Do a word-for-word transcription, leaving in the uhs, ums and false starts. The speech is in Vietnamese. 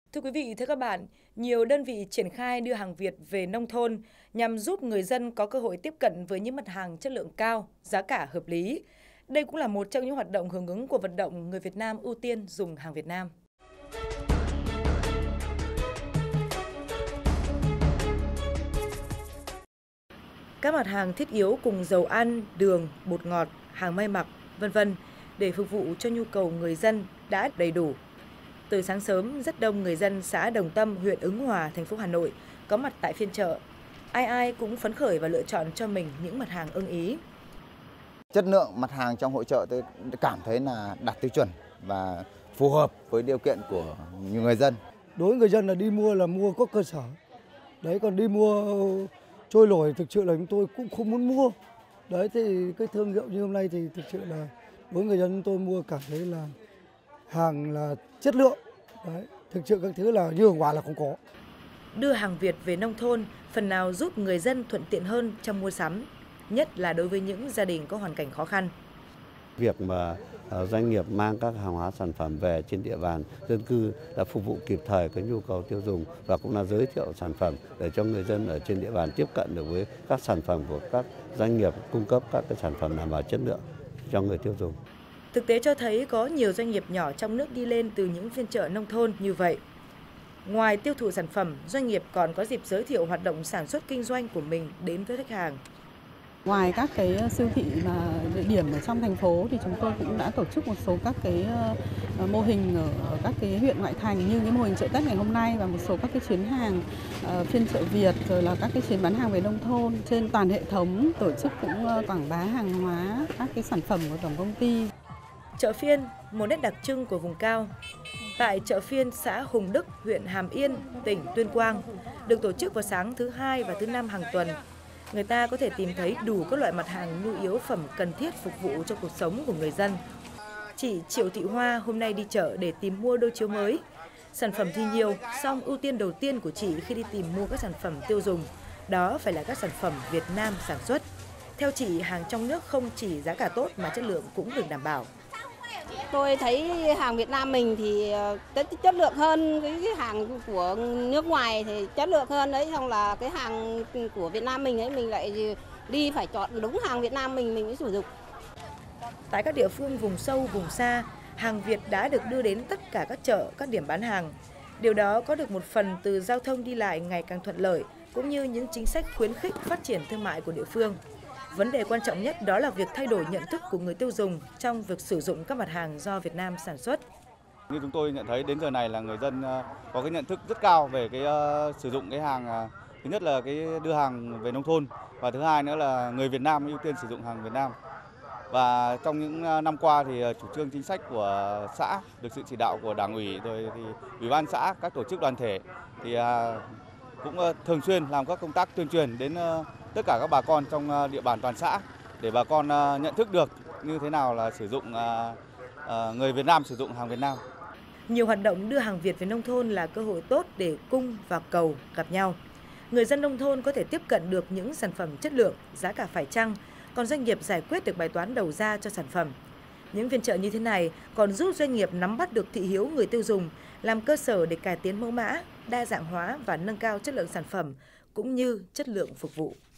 Thưa quý vị, thưa các bạn, nhiều đơn vị triển khai đưa hàng Việt về nông thôn nhằm giúp người dân có cơ hội tiếp cận với những mặt hàng chất lượng cao, giá cả hợp lý. Đây cũng là một trong những hoạt động hưởng ứng của vận động người Việt Nam ưu tiên dùng hàng Việt Nam. Các mặt hàng thiết yếu cùng dầu ăn, đường, bột ngọt, hàng may mặc, vân vân để phục vụ cho nhu cầu người dân đã đầy đủ. Từ sáng sớm, rất đông người dân xã Đồng Tâm, huyện Ứng Hòa, thành phố Hà Nội có mặt tại phiên chợ. Ai ai cũng phấn khởi và lựa chọn cho mình những mặt hàng ưng ý. Chất lượng mặt hàng trong hội chợ tôi cảm thấy là đạt tiêu chuẩn và phù hợp với điều kiện của nhiều người dân. Đối với người dân là đi mua là mua có cơ sở. Đấy, còn đi mua trôi nổi thực sự là chúng tôi cũng không muốn mua. Đấy, thì cái thương hiệu như hôm nay thì thực sự là đối với người dân chúng tôi mua cảm thấy là hàng là chất lượng. Đấy, thực sự các thứ là như ở ngoài là không có. Đưa hàng Việt về nông thôn phần nào giúp người dân thuận tiện hơn trong mua sắm, nhất là đối với những gia đình có hoàn cảnh khó khăn. Việc mà doanh nghiệp mang các hàng hóa sản phẩm về trên địa bàn dân cư là phục vụ kịp thời cái nhu cầu tiêu dùng và cũng là giới thiệu sản phẩm để cho người dân ở trên địa bàn tiếp cận được với các sản phẩm của các doanh nghiệp cung cấp các cái sản phẩm đảm bảo chất lượng cho người tiêu dùng. Thực tế cho thấy có nhiều doanh nghiệp nhỏ trong nước đi lên từ những phiên chợ nông thôn như vậy. Ngoài tiêu thụ sản phẩm, doanh nghiệp còn có dịp giới thiệu hoạt động sản xuất kinh doanh của mình đến với khách hàng. Ngoài các cái siêu thị và địa điểm ở trong thành phố thì chúng tôi cũng đã tổ chức một số các cái mô hình ở các cái huyện ngoại thành như cái mô hình chợ Tết ngày hôm nay và một số các cái chuyến hàng phiên chợ Việt rồi là các cái chuyến bán hàng về nông thôn trên toàn hệ thống, tổ chức cũng quảng bá hàng hóa các cái sản phẩm của tổng công ty. Chợ phiên, một nét đặc trưng của vùng cao. Tại chợ phiên xã Hùng Đức, huyện Hàm Yên, tỉnh Tuyên Quang, được tổ chức vào sáng thứ hai và thứ năm hàng tuần. Người ta có thể tìm thấy đủ các loại mặt hàng nhu yếu phẩm cần thiết phục vụ cho cuộc sống của người dân. Chị Triệu Thị Hoa hôm nay đi chợ để tìm mua đôi chiếu mới. Sản phẩm thì nhiều, song ưu tiên đầu tiên của chị khi đi tìm mua các sản phẩm tiêu dùng, đó phải là các sản phẩm Việt Nam sản xuất. Theo chị, hàng trong nước không chỉ giá cả tốt mà chất lượng cũng được đảm bảo. Tôi thấy hàng Việt Nam mình thì chất lượng hơn cái hàng của nước ngoài thì chất lượng hơn đấy, xong là cái hàng của Việt Nam mình ấy mình lại đi phải chọn đúng hàng Việt Nam mình mình mới sử dụng. Tại các địa phương vùng sâu, vùng xa, hàng Việt đã được đưa đến tất cả các chợ, các điểm bán hàng. Điều đó có được một phần từ giao thông đi lại ngày càng thuận lợi, cũng như những chính sách khuyến khích phát triển thương mại của địa phương. Vấn đề quan trọng nhất đó là việc thay đổi nhận thức của người tiêu dùng trong việc sử dụng các mặt hàng do Việt Nam sản xuất. Như chúng tôi nhận thấy đến giờ này là người dân có cái nhận thức rất cao về cái uh, sử dụng cái hàng, uh, thứ nhất là cái đưa hàng về nông thôn và thứ hai nữa là người Việt Nam ưu tiên sử dụng hàng Việt Nam. Và trong những năm qua thì chủ trương chính sách của xã được sự chỉ đạo của Đảng ủy rồi thì Ủy ban xã, các tổ chức đoàn thể thì uh, cũng uh, thường xuyên làm các công tác tuyên truyền đến uh, tất cả các bà con trong địa bàn toàn xã để bà con nhận thức được như thế nào là sử dụng người Việt Nam sử dụng hàng Việt Nam. Nhiều hoạt động đưa hàng Việt về nông thôn là cơ hội tốt để cung và cầu gặp nhau. Người dân nông thôn có thể tiếp cận được những sản phẩm chất lượng, giá cả phải chăng, còn doanh nghiệp giải quyết được bài toán đầu ra cho sản phẩm. Những phiên chợ như thế này còn giúp doanh nghiệp nắm bắt được thị hiếu người tiêu dùng, làm cơ sở để cải tiến mẫu mã, đa dạng hóa và nâng cao chất lượng sản phẩm cũng như chất lượng phục vụ.